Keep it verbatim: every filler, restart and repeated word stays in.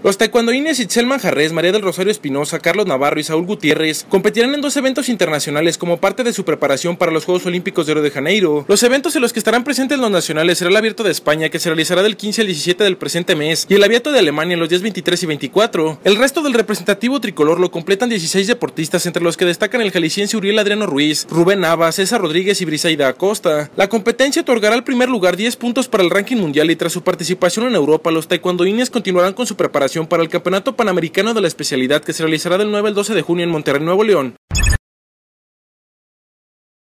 Los taekwondoines Itzel Manjarrés, María del Rosario Espinosa, Carlos Navarro y Saúl Gutiérrez competirán en dos eventos internacionales como parte de su preparación para los Juegos Olímpicos de Río de Janeiro. Los eventos en los que estarán presentes los nacionales será el Abierto de España, que se realizará del quince al diecisiete del presente mes, y el Abierto de Alemania en los días veintitrés y veinticuatro. El resto del representativo tricolor lo completan dieciséis deportistas, entre los que destacan el jalisciense Uriel Adriano Ruiz, Rubén Navas, César Rodríguez y Brisaida Acosta. La competencia otorgará al primer lugar diez puntos para el ranking mundial, y tras su participación en Europa, los taekwondoines continuarán con su preparación para el Campeonato Panamericano de la especialidad, que se realizará del nueve al doce de junio en Monterrey, Nuevo León.